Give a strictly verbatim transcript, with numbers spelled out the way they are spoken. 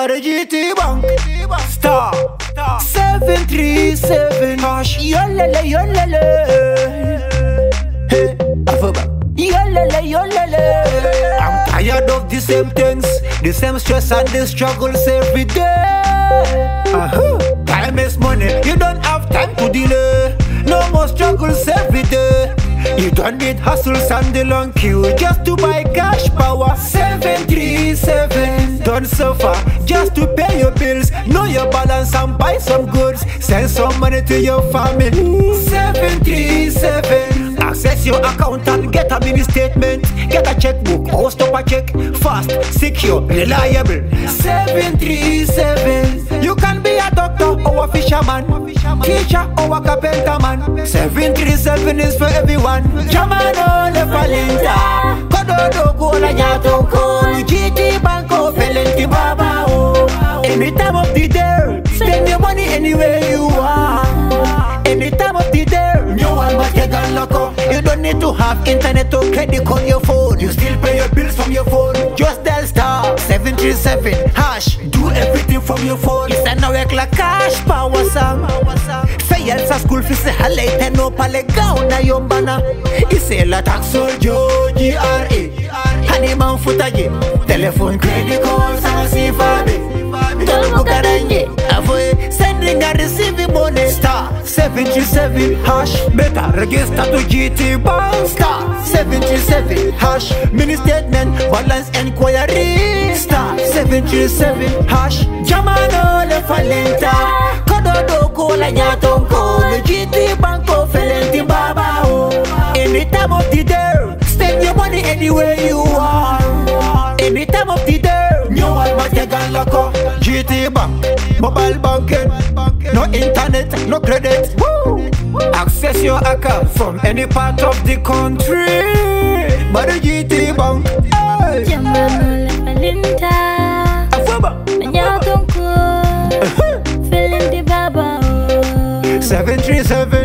by the GTBank star seven three seven hash. Yolele yolele, hey, Africell. Yolele yolele. I'm tired of the same things, the same stress and the struggles every day. Uh-huh. Time is money, you don't have time to delay. No more struggles every day. You don't need hustles and the long queue just to buy cash power. Seven three seven. Don't suffer just to pay your bills. Know your balance and buy some goods. Send some money to your family. Seven three seven. Access your account and get a mini statement. Get a checkbook or stop a check. Fast, secure, reliable. Seven three seven. You can be a doctor or a fisherman, teacher or a carpenter man. Seven three seven is for everyone. Jamano le falenta, kododo kola nyato ko. GTBank o felenti baba o. Any time of the day, spend your money anywhere you want. Any time of the day, no one but get loco. You don't need to have internet or credit on your phone. You still pay your bills from your phone. Just dial star seven three seven hash. Do everything from your phone. It's a NaWEC la cash power song. Fayel sa school fees halay teno pale gauna yombana. Ise la taxol G R A. Hani man futaje. Telephone credit card sa si fabe. Tolmo karanye. Avoid sending and receiving money. Star seven three seven hash. Better register to GTBank. Star seven three seven hash. Mini statement balance enquiry. Star seven three seven hash. Jamano le falenta. Kododo kola nyato ko. GTBank o felenti baba o. Any time of the day, spend your money anywhere you want. Any time of the day, no one but you can lock up. GTBank, mobile banking, no internet, no credit. Woo! Access your account from any part of the country. But the GTBank, hey. Jamano le falenta. Africell. Nyato ko. Felenti baba o. Seven three seven.